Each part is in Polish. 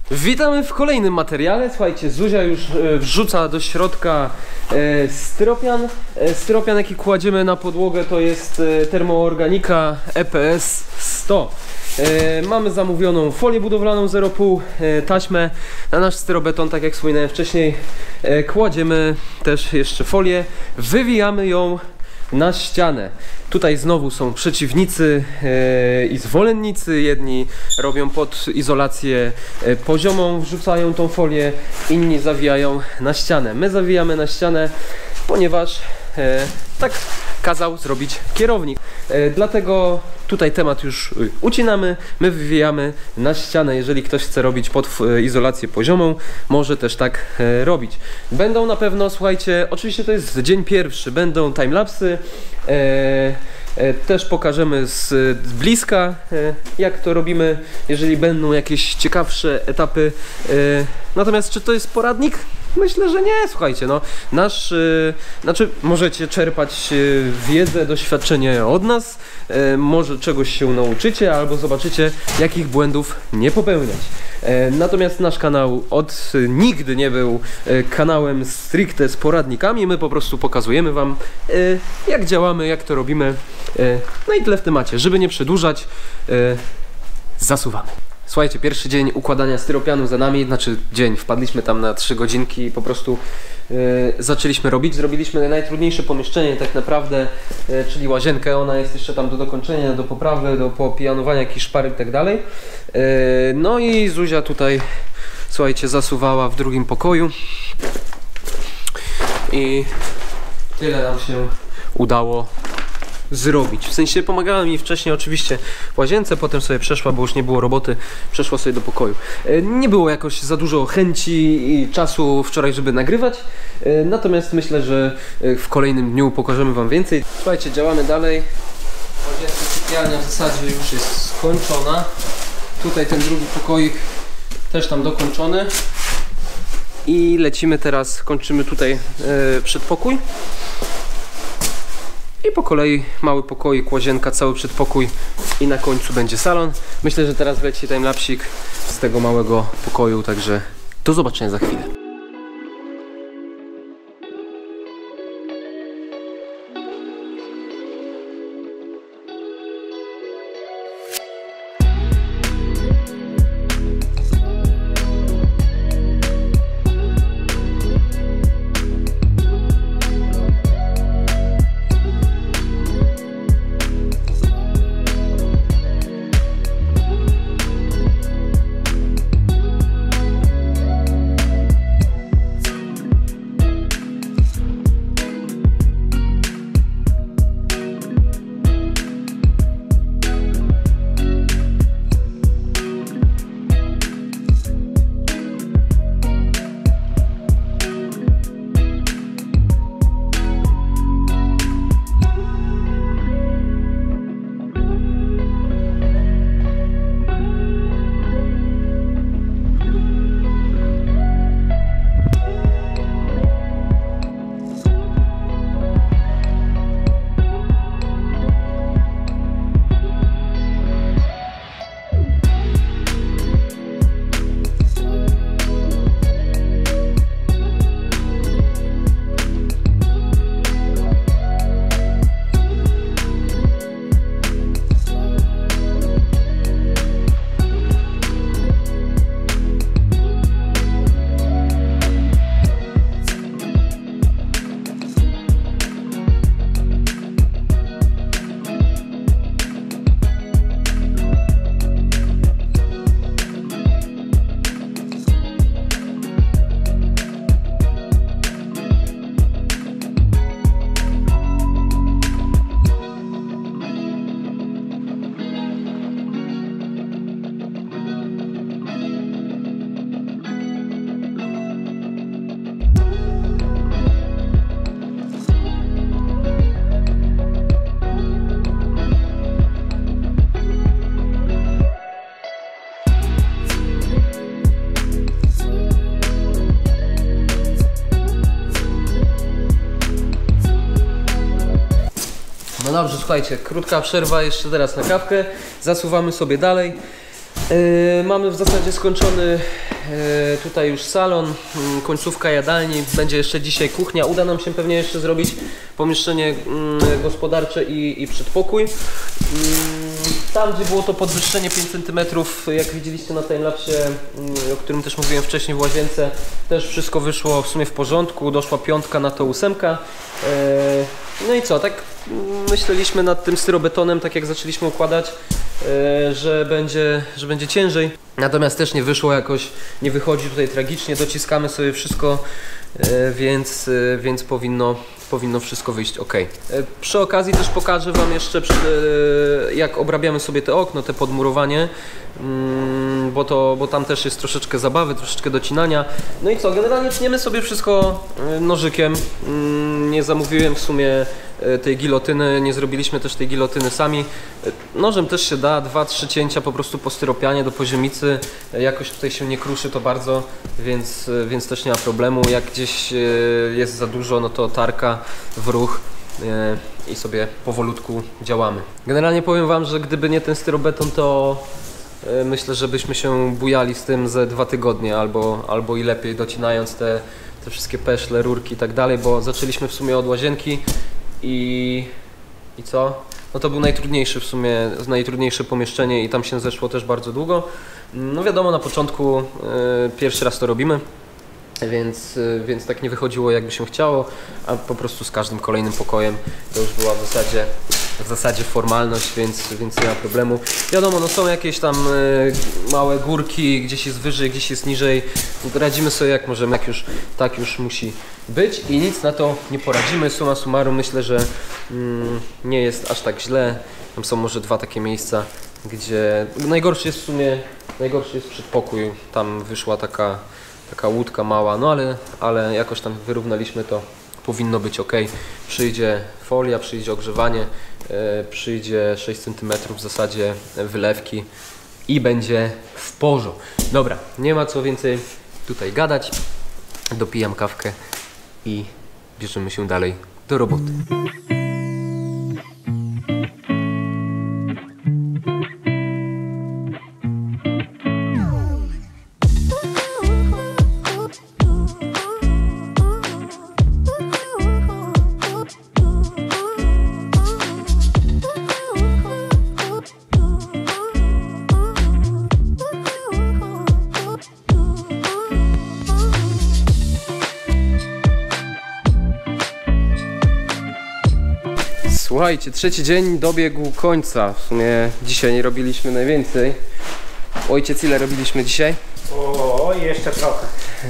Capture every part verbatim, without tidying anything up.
Witamy w kolejnym materiale. Słuchajcie, Zuzia już e, wrzuca do środka e, styropian. E, styropian, jaki kładziemy na podłogę, to jest e, Termoorganika E P S sto. E, mamy zamówioną folię budowlaną zero przecinek pięć, e, taśmę na nasz styrobeton, tak jak wspominałem wcześniej. E, kładziemy też jeszcze folię, wywijamy ją na ścianę. Tutaj znowu są przeciwnicy e, i zwolennicy. Jedni robią pod izolację e, poziomą, wrzucają tą folię, inni zawijają na ścianę. My zawijamy na ścianę, ponieważ e, tak kazał zrobić kierownik. E, dlatego tutaj temat już ucinamy, my wywijamy na ścianę. Jeżeli ktoś chce robić pod izolację poziomą, może też tak e, robić. Będą na pewno, słuchajcie, oczywiście to jest dzień pierwszy, będą timelapsy. E, e, też pokażemy z, z bliska, e, jak to robimy, jeżeli będą jakieś ciekawsze etapy. E, natomiast czy to jest poradnik? Myślę, że nie, słuchajcie, no nasz, yy, znaczy możecie czerpać yy, wiedzę, doświadczenie od nas, yy, może czegoś się nauczycie, albo zobaczycie, jakich błędów nie popełniać. Yy, natomiast nasz kanał od yy, nigdy nie był yy, kanałem stricte z poradnikami, my po prostu pokazujemy wam, yy, jak działamy, jak to robimy, yy, no i tyle w temacie, żeby nie przedłużać, yy, zasuwamy. Słuchajcie, pierwszy dzień układania styropianu za nami, znaczy dzień, wpadliśmy tam na trzy godzinki i po prostu yy, zaczęliśmy robić. Zrobiliśmy najtrudniejsze pomieszczenie tak naprawdę, yy, czyli łazienkę. Ona jest jeszcze tam do dokończenia, do poprawy, do popijanowania jakichś szpary i tak dalej. Yy, no i Zuzia tutaj, słuchajcie, zasuwała w drugim pokoju i tyle nam się udało zrobić. W sensie pomagała mi wcześniej oczywiście w łazience, potem sobie przeszła, bo już nie było roboty, przeszła sobie do pokoju. Nie było jakoś za dużo chęci i czasu wczoraj, żeby nagrywać, natomiast myślę, że w kolejnym dniu pokażemy wam więcej. Słuchajcie, działamy dalej. Łazienka, sypialnia w zasadzie już jest skończona. Tutaj ten drugi pokoik też tam dokończony. I lecimy teraz, kończymy tutaj przedpokój. I po kolei mały pokoik, łazienka, cały przedpokój i na końcu będzie salon. Myślę, że teraz wleci timelapsik z tego małego pokoju, także do zobaczenia za chwilę. No dobrze, słuchajcie, krótka przerwa jeszcze teraz na kawkę. Zasuwamy sobie dalej. Yy, mamy w zasadzie skończony yy, tutaj już salon, yy, końcówka jadalni, będzie jeszcze dzisiaj kuchnia. Uda nam się pewnie jeszcze zrobić pomieszczenie yy, gospodarcze i, i przedpokój. Yy, tam gdzie było to podwyższenie pięć centymetrów, jak widzieliście na timelapsie, yy, o którym też mówiłem wcześniej w łazience, też wszystko wyszło w sumie w porządku, doszła piątka na to ósemka. Yy, no i co, tak myśleliśmy nad tym styrobetonem, tak jak zaczęliśmy układać, Yy, że będzie, że będzie ciężej. Natomiast też nie wyszło jakoś, nie wychodzi tutaj tragicznie, dociskamy sobie wszystko, yy, więc, yy, więc powinno, powinno wszystko wyjść ok. Yy, przy okazji też pokażę Wam jeszcze, yy, jak obrabiamy sobie te okno, te podmurowanie, yy, bo, to, bo tam też jest troszeczkę zabawy, troszeczkę docinania. No i co, generalnie tniemy sobie wszystko yy, nożykiem. Yy, nie zamówiłem w sumie tej gilotyny, nie zrobiliśmy też tej gilotyny sami. Nożem też się da, dwa trzy cięcia po prostu po styropianie do poziomicy. Jakoś tutaj się nie kruszy to bardzo, więc, więc też nie ma problemu. Jak gdzieś jest za dużo, no to tarka w ruch i sobie powolutku działamy. Generalnie powiem Wam, że gdyby nie ten styrobeton, to myślę, że byśmy się bujali z tym ze dwa tygodnie albo, albo i lepiej, docinając te, te wszystkie peszle, rurki i tak dalej, bo zaczęliśmy w sumie od łazienki. I, I co? No to był najtrudniejszy w sumie, najtrudniejsze pomieszczenie i tam się zeszło też bardzo długo. No wiadomo, na początku y, pierwszy raz to robimy, więc, y, więc tak nie wychodziło jakby się chciało, a po prostu z każdym kolejnym pokojem to już była w zasadzie, w zasadzie formalność, więc, więc nie ma problemu. Wiadomo, no są jakieś tam y, małe górki, gdzieś jest wyżej, gdzieś jest niżej. Radzimy sobie jak możemy, jak już, tak już musi być i nic na to nie poradzimy. Summa summarum myślę, że mm, nie jest aż tak źle. Tam są może dwa takie miejsca, gdzie najgorszy jest w sumie, najgorszy jest przedpokój. Tam wyszła taka, taka łódka mała, no ale, ale jakoś tam wyrównaliśmy to. Powinno być ok. Przyjdzie folia, przyjdzie ogrzewanie, yy, przyjdzie sześć centymetrów w zasadzie wylewki i będzie w porządku. Dobra, nie ma co więcej tutaj gadać. Dopijam kawkę i bierzemy się dalej do roboty. Słuchajcie, trzeci dzień dobiegł końca. W sumie dzisiaj nie robiliśmy najwięcej. Ojciec, ile robiliśmy dzisiaj? O, jeszcze trochę.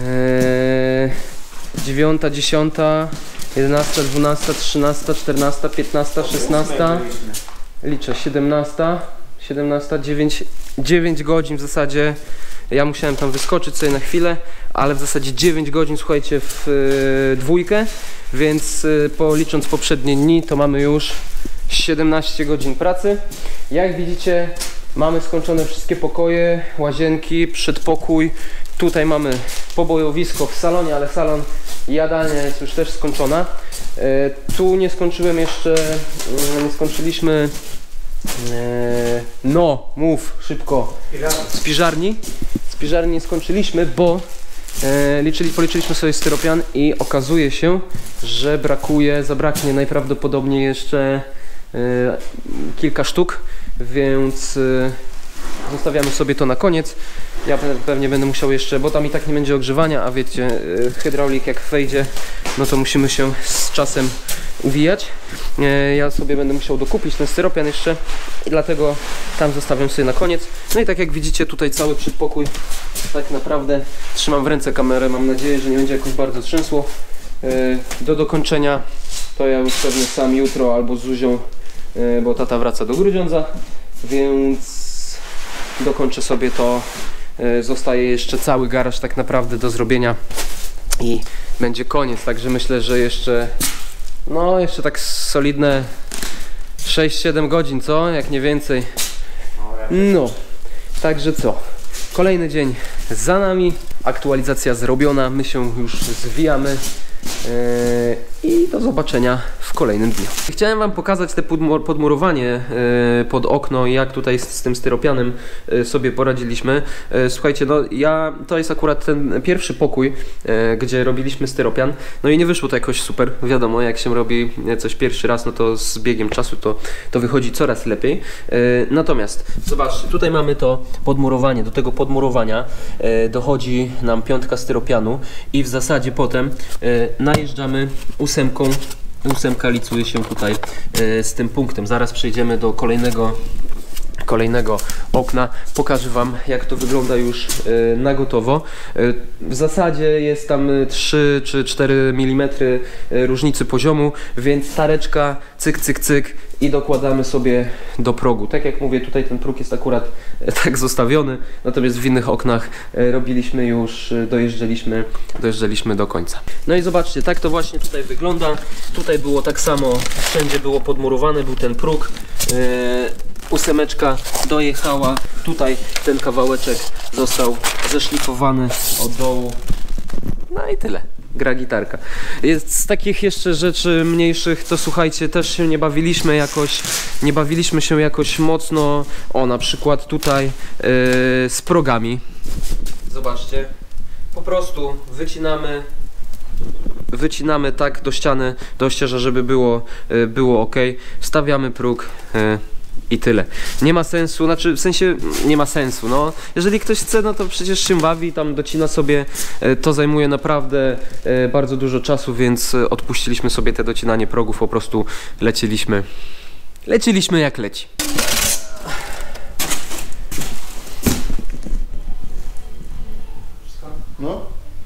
Eee, dziewiąta, dziesiąta, jedenasta, dwunasta, trzynasta, czternasta, piętnasta, szesnasta. Liczę, siedemnasta, siedemnasta, dziewięć, dziewięć godzin w zasadzie. Ja musiałem tam wyskoczyć sobie na chwilę, ale w zasadzie dziewięć godzin, słuchajcie, w y, dwójkę, więc y, policząc poprzednie dni, to mamy już siedemnaście godzin pracy. Jak widzicie, mamy skończone wszystkie pokoje, łazienki, przedpokój. Tutaj mamy pobojowisko w salonie, ale salon i jadalnia jest już też skończona. Y, tu nie skończyłem jeszcze, y, nie skończyliśmy, y, no, mów szybko, z piżarni. Z piżarni nie skończyliśmy, bo e, liczyli, policzyliśmy sobie styropian i okazuje się, że brakuje, zabraknie najprawdopodobniej jeszcze e, kilka sztuk, więc e, zostawiamy sobie to na koniec. Ja pewnie będę musiał jeszcze, bo tam i tak nie będzie ogrzewania, a wiecie, e, hydraulik jak wejdzie, no to musimy się z czasem uwijać. E, ja sobie będę musiał dokupić ten styropian jeszcze i dlatego tam zostawiam sobie na koniec. No i tak jak widzicie, tutaj cały przedpokój, tak naprawdę trzymam w ręce kamerę, mam nadzieję, że nie będzie jakoś bardzo trzęsło. E, do dokończenia to ja już pewnie sam jutro albo z Zuzią, e, bo tata wraca do Grudziądza, więc dokończę sobie to. E, zostaje jeszcze cały garaż tak naprawdę do zrobienia i będzie koniec, także myślę, że jeszcze no jeszcze tak solidne sześć siedem godzin, co? Jak nie więcej. No, także co? Kolejny dzień za nami, aktualizacja zrobiona, my się już zwijamy. i do zobaczenia w kolejnym dniu. Chciałem wam pokazać te podmurowanie pod okno i jak tutaj z, z tym styropianem sobie poradziliśmy. Słuchajcie, no ja, to jest akurat ten pierwszy pokój, gdzie robiliśmy styropian, no i nie wyszło to jakoś super, wiadomo, jak się robi coś pierwszy raz, no to z biegiem czasu to, to wychodzi coraz lepiej. Natomiast zobaczcie, tutaj mamy to podmurowanie, do tego podmurowania dochodzi nam piątka styropianu i w zasadzie potem najeżdżamy ósemką. Ósemka licuje się tutaj z tym punktem. Zaraz przejdziemy do kolejnego kolejnego okna. Pokażę wam, jak to wygląda już na gotowo. W zasadzie jest tam trzy czy cztery milimetry różnicy poziomu, więc tareczka, cyk, cyk, cyk i dokładamy sobie do progu. Tak jak mówię, tutaj ten próg jest akurat tak zostawiony, natomiast w innych oknach robiliśmy już, dojeżdżaliśmy, dojeżdżaliśmy do końca. No i zobaczcie, tak to właśnie tutaj wygląda. Tutaj było tak samo, wszędzie było podmurowane, był ten próg. Ósemeczka dojechała, tutaj ten kawałeczek został zeszlifowany od dołu. No i tyle. Gra gitarka. Jest z takich jeszcze rzeczy mniejszych, to słuchajcie, też się nie bawiliśmy jakoś, nie bawiliśmy się jakoś mocno. O, na przykład tutaj yy, z progami. Zobaczcie, po prostu wycinamy wycinamy tak do ściany, do ścierza, żeby było, yy, było ok. Wstawiamy próg. Yy. I tyle. Nie ma sensu, znaczy w sensie nie ma sensu, no. Jeżeli ktoś chce, no to przecież się bawi, tam docina sobie, to zajmuje naprawdę bardzo dużo czasu, więc odpuściliśmy sobie te docinanie progów, po prostu leciliśmy, leciliśmy jak leci. No.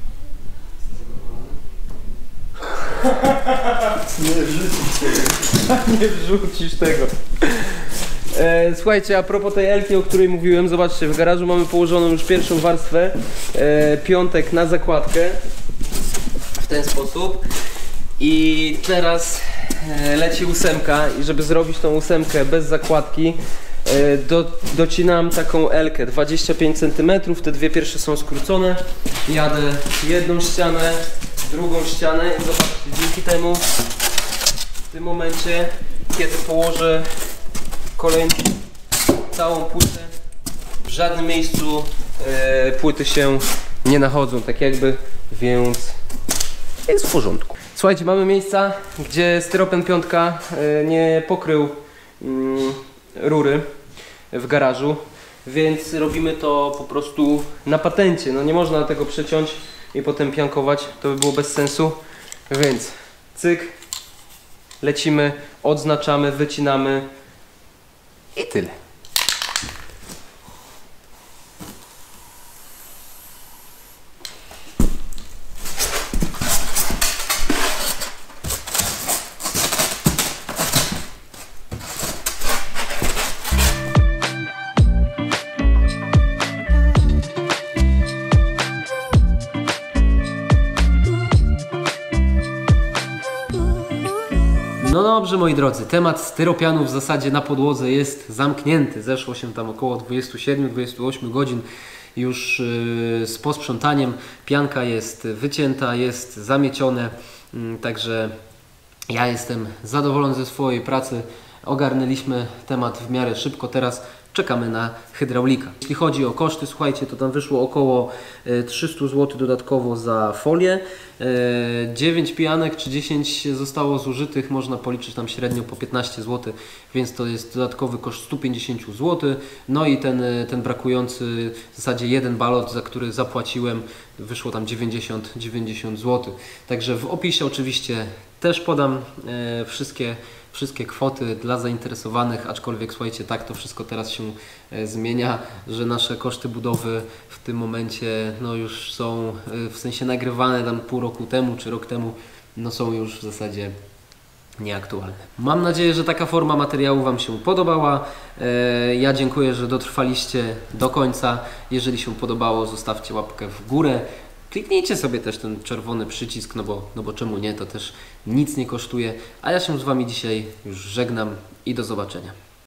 Nie wrzucisz tego. Nie wrzucisz tego. E, słuchajcie, a propos tej elki, o której mówiłem, zobaczcie, w garażu mamy położoną już pierwszą warstwę, e, piątek na zakładkę, w ten sposób. I teraz e, leci ósemka i żeby zrobić tą ósemkę bez zakładki, e, do, docinam taką elkę dwadzieścia pięć centymetrów, te dwie pierwsze są skrócone, jadę jedną ścianę, drugą ścianę i zobaczcie, dzięki temu w tym momencie, kiedy położę kolejną całą płytę, w żadnym miejscu e, płyty się nie nachodzą, tak jakby, więc jest w porządku. Słuchajcie, mamy miejsca, gdzie styropian piątka e, nie pokrył mm, rury w garażu, więc robimy to po prostu na patencie. No nie można tego przeciąć i potem piankować, to by było bez sensu, więc cyk, lecimy, odznaczamy, wycinamy i tyle. No dobrze, moi drodzy, temat styropianu w zasadzie na podłodze jest zamknięty. Zeszło się tam około dwudziestu siedmiu do dwudziestu ośmiu godzin już yy, z posprzątaniem. Pianka jest wycięta, jest zamiecione, yy, także ja jestem zadowolony ze swojej pracy. Ogarnęliśmy temat w miarę szybko, teraz czekamy na hydraulika. Jeśli chodzi o koszty, słuchajcie, to tam wyszło około trzysta złotych dodatkowo za folię. dziewięć pijanek czy dziesięć zostało zużytych, można policzyć tam średnio po piętnaście złotych, więc to jest dodatkowy koszt sto pięćdziesiąt złotych. No i ten, ten brakujący w zasadzie jeden balot, za który zapłaciłem, wyszło tam dziewięćdziesiąt dziewięćdziesiąt złotych. Także w opisie oczywiście też podam e, wszystkie wszystkie kwoty dla zainteresowanych, aczkolwiek słuchajcie, tak to wszystko teraz się e, zmienia, że nasze koszty budowy w tym momencie no już są e, w sensie nagrywane tam pół roku temu czy rok temu, no są już w zasadzie nieaktualne. Mam nadzieję, że taka forma materiału Wam się podobała. E, ja dziękuję, że dotrwaliście do końca. Jeżeli się podobało, zostawcie łapkę w górę. Kliknijcie sobie też ten czerwony przycisk, no bo, no bo czemu nie, to też nic nie kosztuje. A ja się z Wami dzisiaj już żegnam i do zobaczenia.